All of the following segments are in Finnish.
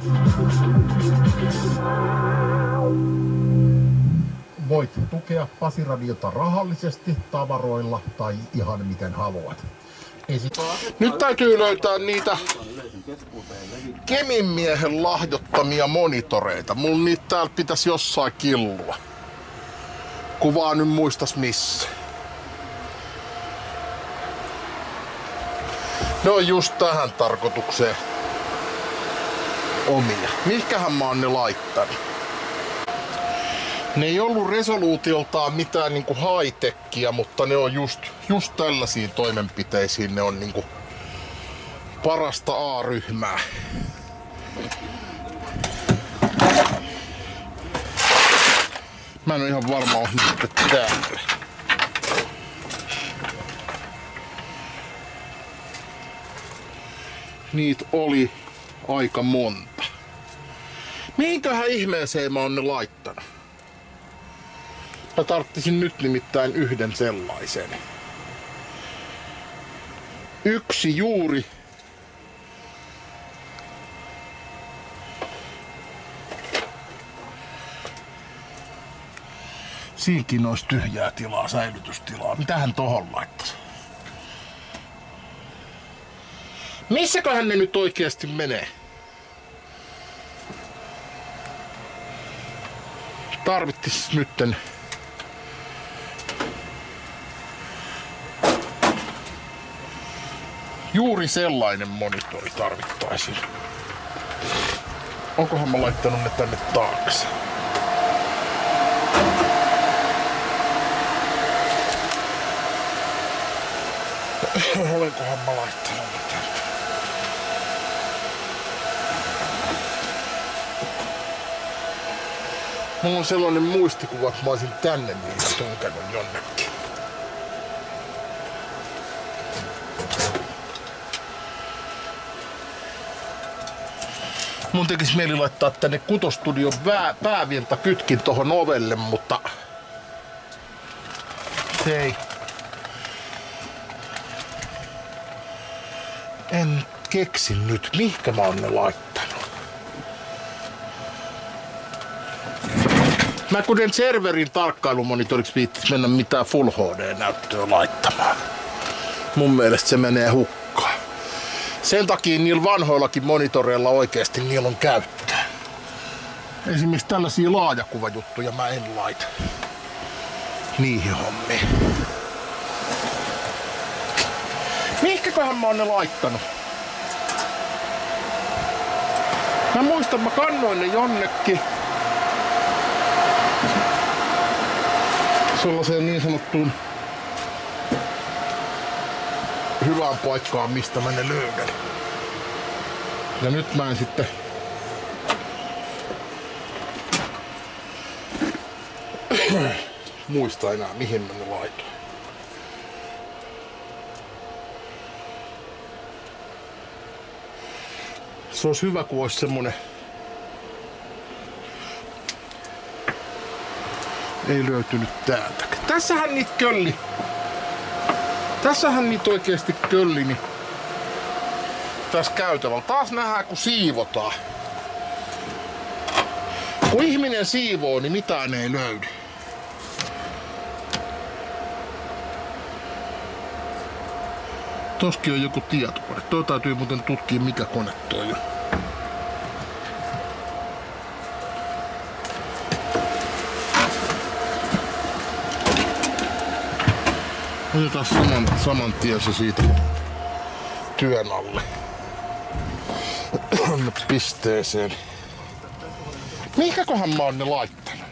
Voit tukea Pasiradiota rahallisesti, tavaroilla tai ihan miten haluat. Nyt täytyy löytää niitä Kemin miehen lahjoittamia monitoreita. Mulla niitä täällä pitäisi jossain killua. Kuvaa nyt muistas missä. Ne on just tähän tarkoitukseen omia. Mihinkähän mä oon ne laittanut? Ne ei ollut resoluutioltaan mitään niinku high-techia, mutta ne on just tällaisiin toimenpiteisiin. Ne on niinku parasta A-ryhmää. Mä en oo ihan varma, on nyt täällä. Niitä oli aika monta. Mihinköhän ihmeeseen mä oon ne laittanut? Mä tarttisin nyt nimittäin yhden sellaisen. Yksi juuri. Siinkin olisi tyhjää tilaa, säilytystilaa. Mitähän tohon laittaisi? Missäköhän ne nyt oikeasti menee? Tarvittis nytten juuri sellainen monitori tarvittaisiin. Onkohan mä laittanut ne tänne taakse? Olenkohan mä laittanut ne tänne? Mulla on sellainen muistikuva, että mä olisin tänne niitä tunkenut jonnekin. Mun tekis mieli laittaa tänne Kutostudion päävirtakytkin tohon ovelle, mutta se ei. En keksi nyt, mihinkä mä oon ne laittanut. Mä kun en serverin tarkkailumonitoriksi viittis mennä mitään Full HD-näyttöä laittamaan. Mun mielestä se menee hukkaan. Sen takia niillä vanhoillakin monitoreilla oikeesti niillä on käyttöä. Esimerkiksi tällaisia laajakuvajuttuja mä en laita niihin hommiin. Mihinkäköhän mä oon ne laittanut? Mä muistan, mä kannoin ne jonnekin sellaiseen niin sanottuun hyvään paikkaan, mistä mä ne löydän. Ja nyt mä en sitten muista enää, mihin mä ne laitoin. Se olisi hyvä, kun olisi semmonen. Ei löytynyt täältä. Tässähän niitä kölli. Tässähän niitä oikeesti kölli. Niin tässä käytävällä. Taas nähdään, kun siivotaan. Kun ihminen siivoo, niin mitään ei löydy. Toskin on joku tietokone. Toi täytyy muuten tutkia, mikä kone toi on. Otetaan saman tien se siitä työn alle. Pisteeseen. Mihinkäköhän mä oon ne laittanut?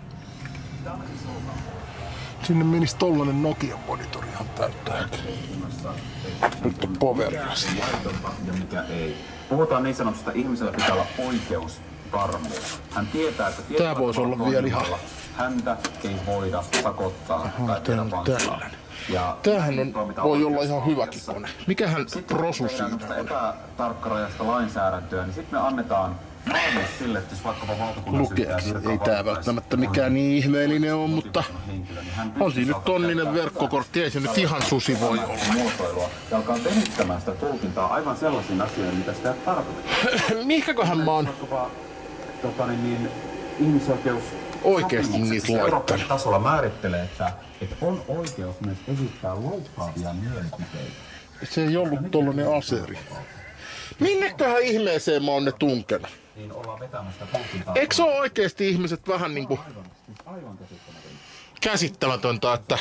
Sinne menisi tollanen Nokian monitori ihan täyttääkin. Nyt on poveria siinä. Ja mikä ei. Puhutaan niin sanotusta, ihmisellä pitää olla oikeusvarmuus. Hän tietää, että tää voisi olla vielä ihan. Häntä ei voida sakottaa tai tehdä vankilaan. Tämähän voi olla ihan hyväkin kone. Mikähän rosu siinä on? Epätarkkarajasta lainsäädäntöä, niin sitten me annetaan valmius sille, että jos vaikkapa valtakunnansyyttäjä virkaa ei tää välttämättä mikään niin ihmeellinen on, mutta on siinä nyt tonninen verkkokortti, ei se nyt ihan susi voi olla. Muotoilua ja alkaa venyttämään sitä tulkintaa aivan sellaisiin asioihin, mitä sitä ei tarkoita. Mihinkäköhän mä oon ihmisoikeus oikeesti niitä laittanut? Tasolla määrittelee, että on oikeus myös esittää loukkaavia mielipiteitä. Se ei ollut tollanen aseri. Minneköhän ihmeeseen mä oon ne tunkenut? Niin ollaan vetämästä tulkintaa. Eikö se ole oikeesti ihmiset vähän niinku käsittämätöntä, että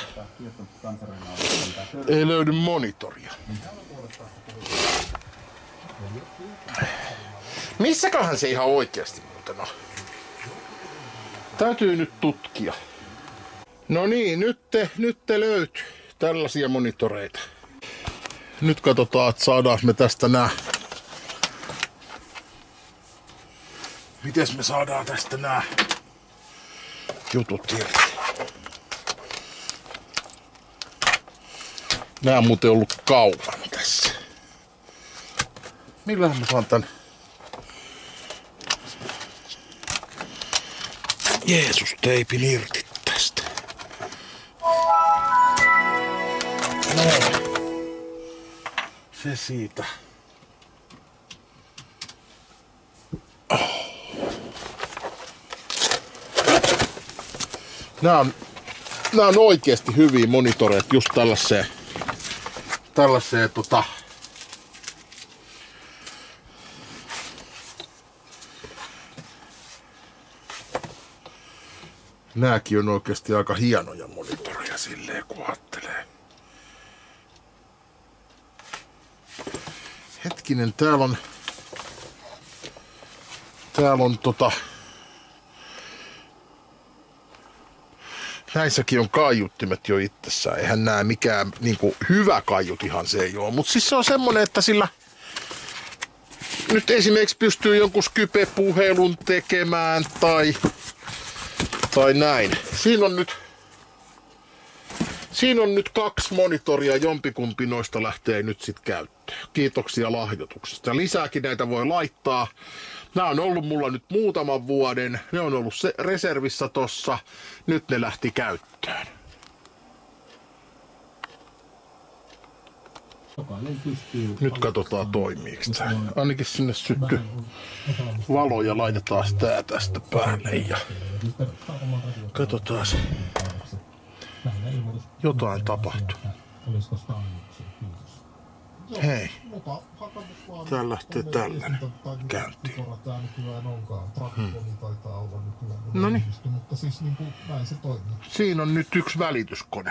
ei löydy monitoria? Missäköhän se ihan oikeesti muuten on? Täytyy nyt tutkia. No niin, nyt te löytyy tällaisia monitoreita. Nyt katsotaan, että saadaan me tästä nää. Mites me saadaan tästä nää jutut irti? Nää on muuten ollut kauan tässä. Millähän mä saan tän? Jeesus teipin irti tästä. No. Se siitä. Nää on oikeesti hyviä monitoreita just tällaiseen nääkin on oikeesti aika hienoja monitoreja silleen kun ajattelee. Hetkinen, täällä on näissäkin on kaiuttimet jo itsessään. Eihän nää mikään niinku hyvä kaiutihan se ei oo. Mut siis se on semmonen, että sillä nyt esimerkiksi pystyy jonkun Skype-puhelun tekemään tai näin. Siinä on nyt 2 monitoria, jompikumpi noista lähtee nyt sit käyttöön. Kiitoksia lahjoituksesta. Lisääkin näitä voi laittaa. Nämä on ollut mulla nyt muutaman vuoden. Ne on ollut reservissä tossa. Nyt ne lähti käyttöön. Nyt katsotaan toimiiks tää. Ainakin sinne sytty valo ja laitetaan tää tästä päälle ja katsotaan. Jotain tapahtuu. Hei. Tää lähtee tällainen käyntiin. Noniin. Siinä on nyt yksi välityskone.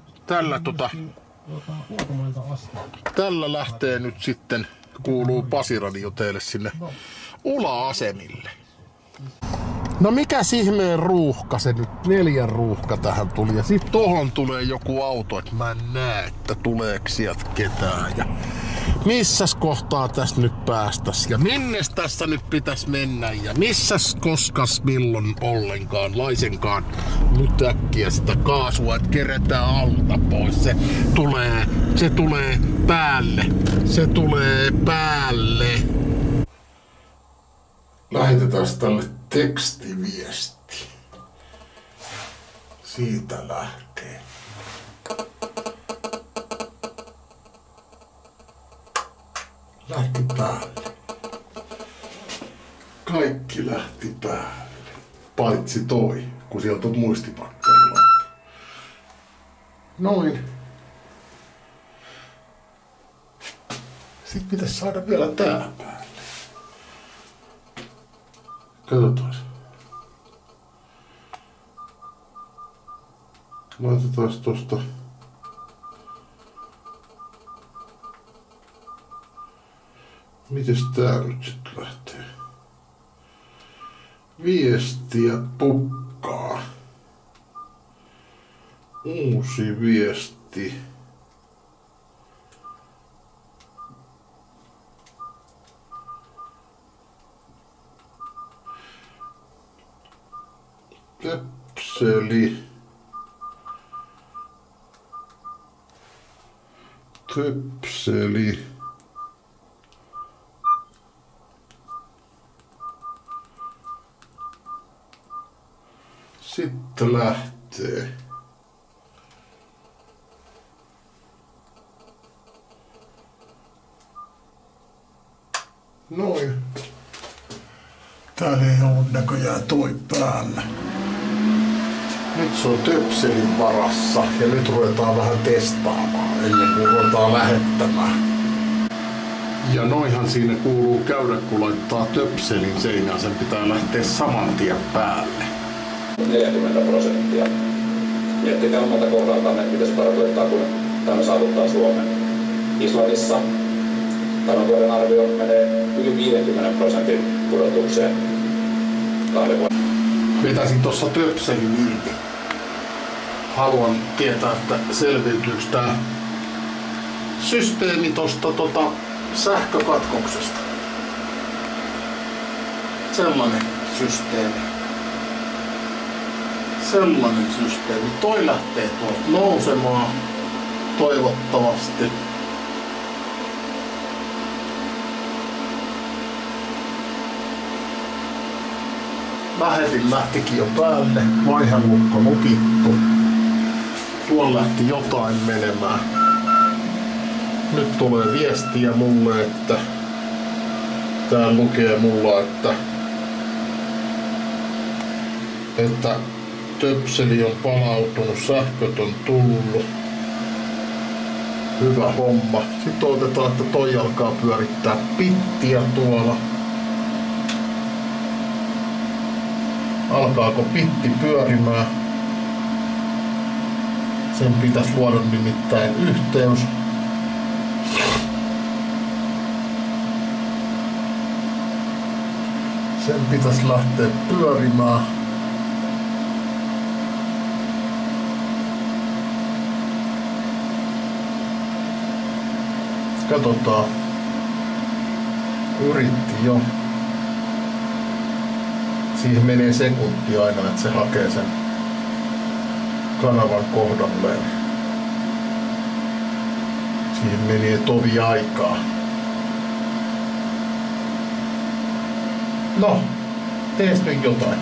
Tällä lähtee nyt sitten, kuuluu pasiradio teille sinne ula-asemille. No mikäs ihmeen ruuhka se nyt, 4 ruuhka tähän tuli ja sit tohon tulee joku auto, että mä en näe, että tuleeko sieltä ketään ja missäs kohtaa tässä nyt päästäs ja minnes tässä nyt pitäis mennä ja missäs koskas milloin ollenkaan laisenkaan nyt äkkiä sitä kaasua, että kerätään alta pois, se tulee päälle. Lähetetään tälle tekstiviesti. Siitä lähtee. Lähti päälle. Kaikki lähti päälle. Paitsi toi, kun sieltä on muistipakkari loppu. Noin. Sitten pitäisi saada vielä tää päälle. Katsotaan. Laitetaan tosta. Mites tää nyt sit lähtee? Viestiä pukkaa. Uusi viesti. Töpseli. Sitten lähtee. Noin. Täällä ei ollut näköjään toi päällä. Nyt se on töpselin varassa ja nyt ruvetaan vähän testaamaan ennen kuin ruvetaan lähettämään. Ja noinhan siinä kuuluu käydä, kun laittaa töpselin seinään, sen pitää lähteä saman tien päälle. 40%. Miettikää omalta kohdaltaan, mitä se tarkoittaa, kun tämä saavuttaa Suomen. Islannissa tämän vuoden arvio menee yli 50% pudotukseen 2 vuoden. Vetäisin tossa töpselin irti. Haluan tietää, että selviytyykö tää systeemi tosta sähkökatkoksesta. Sellainen systeemi. Toi lähtee tuolta nousemaan. Toivottavasti. Lähetin lähtikin jo päälle. Vaihelukko lukittu. Tuolla lähti jotain menemään. Nyt tulee viestiä mulle, että tää lukee mulla, että töpseli on palautunut, sähköt on tullut. Hyvä homma. Sitten otetaan, että toi alkaa pyörittää pittiä tuolla. Alkaako pitti pyörimään? Sen pitäisi luoda nimittäin yhteys. Sen pitäisi lähteä pyörimään. Katsotaan. Yritti jo. Siihen menee sekunti aina, että se hakee sen kanavan kohdalleen. Siihen menee tovi aikaa. No, tees nyt jotain.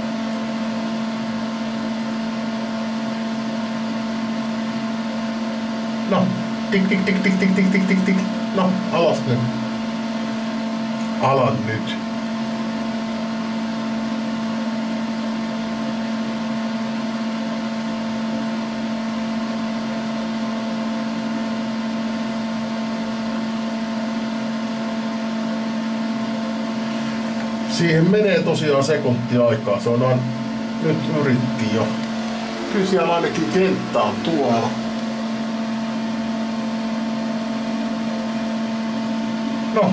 No, tik tik tik tik tik tik tik tik tik. No, alas nyt. Alan nyt. Siihen menee tosiaan sekunti aikaa, se on nyt yritti jo. Kyllä siellä ainakin kenttä on tuolla. No,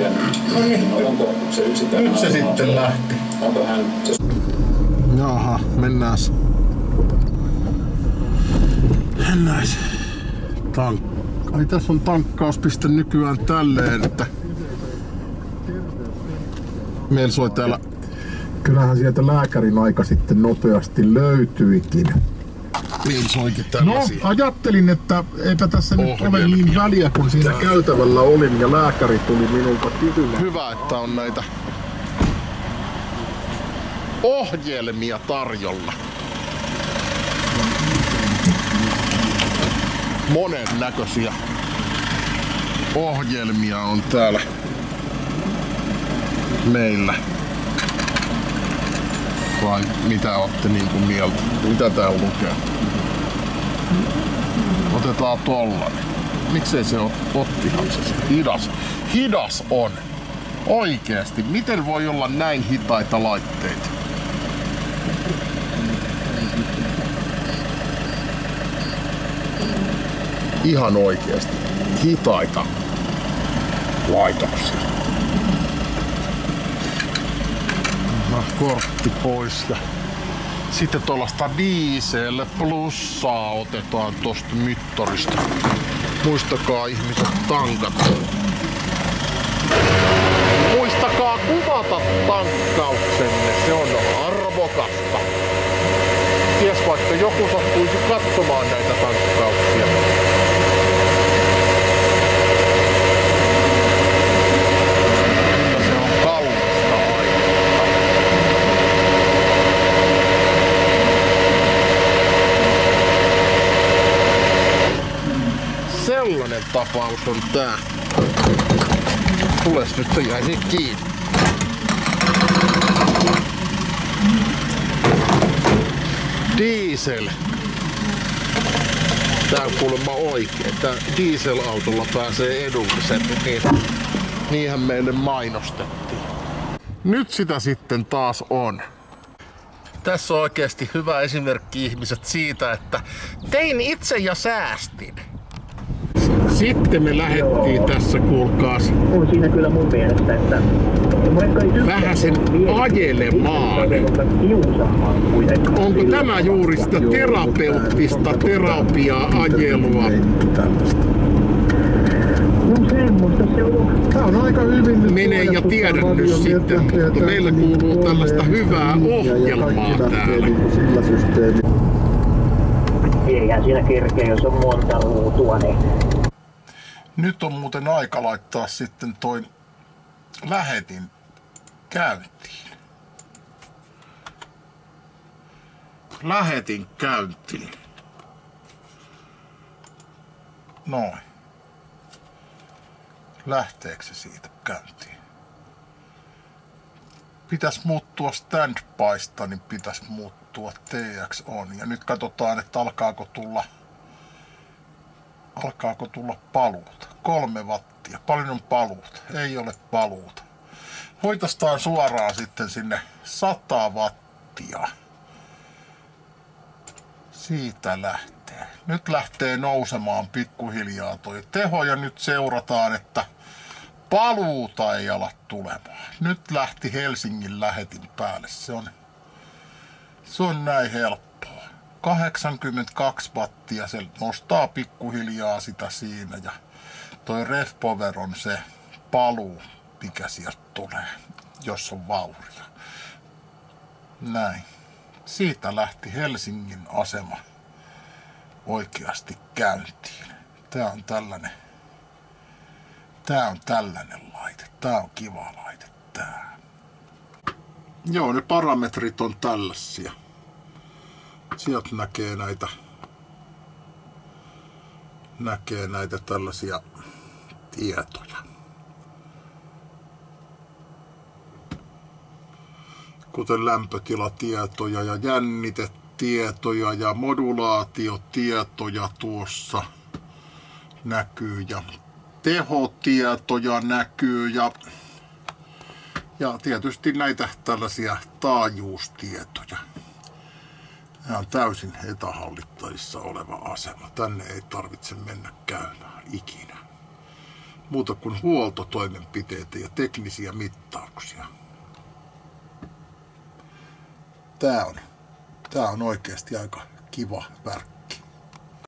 nyt se sitten lähti. Jaha, mennääs. Ai tässä on tankkauspiste nykyään tälleen, että meillä soi täällä. Kyllähän sieltä lääkärin aika sitten nopeasti löytyikin. Meillä soikin tällaisia. No, ajattelin, että eipä tässä nyt ole niin väliä, kun siinä käytävällä olin ja lääkäri tuli minulta kysymään. Hyvä, että on näitä ohjelmia tarjolla. Monen näköisiä ohjelmia on täällä meillä. Vai mitä ootte niinku mieltä? Mitä täällä lukee? Otetaan tollanen. Miksei se ottihan se? Hidas on. Oikeesti. Miten voi olla näin hitaita laitteita? Ihan oikeesti. Hitaita laitoksia. Kortti pois ja sitten tuollaista diesel plussaa otetaan tosta mittarista. Muistakaa ihmiset tankata. Muistakaa kuvata tankkauksenne, se on arvokasta. Ties vaikka joku sattuisi katsomaan näitä tankkauksia. tapaus on tää. Tules nyt, se jäi siitä kiinni. Diesel. Tää on kuulemma oikein. Tää dieselautolla pääsee edullisemmin. Niinhän meille mainostettiin. Nyt sitä sitten taas on. Tässä on oikeasti hyvä esimerkki ihmiset siitä, että tein itse ja säästin. Sitten me lähdettiin tässä, kuulkaas, on siinä kyllä mun mielestä, että vähän sen ajelemaan. Onko tämä juuri sitä terapeuttista terapiaa-ajelua? No semmoista se on. Tää on aika hyvin. Mene ja tiedä nyt sitten, mutta meillä kuuluu tällaista hyvää ohjelmaa täällä. Sillä systeemillä. Eihän siinä kerkeä, jos on monta ruutua, niin Nyt on muuten aika laittaa sitten toi lähetin käyntiin. Lähetin käyntiin. Noin. Lähteekö se siitä käyntiin? Pitäisi muuttua standbysta, niin pitäisi muuttua TX on. Ja nyt katsotaan, että alkaako tulla paluuta. 3 wattia. Paljon on paluuta. Ei ole paluuta. Hoitastaan suoraan sitten sinne 100 wattia. Siitä lähtee. Nyt lähtee nousemaan pikkuhiljaa toi teho ja nyt seurataan, että paluuta ei ala tulemaan. Nyt lähti Helsingin lähetin päälle. Se on näin helppoa. 82 wattia, se nostaa pikkuhiljaa sitä siinä ja toi RevPower on se paluu, mikä sieltä tulee, jos on vaurio. Näin. Siitä lähti Helsingin asema oikeasti käyntiin. Tää on tällainen laite. Tää on kiva laite tää. Joo, ne parametrit on tällaisia. Sieltä näkee näitä tällaisia tietoja. Kuten lämpötilatietoja ja jännitetietoja ja modulaatiotietoja tuossa näkyy ja tehotietoja näkyy ja tietysti näitä tällaisia taajuustietoja. Tämä on täysin etähallittavissa oleva asema. Tänne ei tarvitse mennä käymään ikinä. Muuta kuin huoltotoimenpiteitä ja teknisiä mittauksia. Tää on oikeasti aika kiva värkki.